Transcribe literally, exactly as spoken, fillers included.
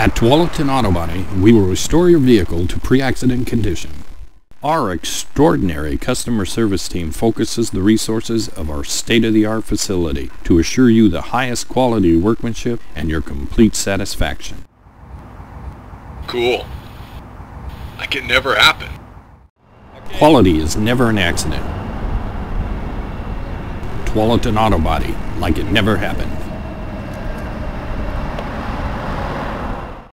At Tualatin Auto Body, we will restore your vehicle to pre-accident condition. Our extraordinary customer service team focuses the resources of our state-of-the-art facility to assure you the highest quality workmanship and your complete satisfaction. Cool. Like it never happened. Quality is never an accident. Tualatin Auto Body, like it never happened.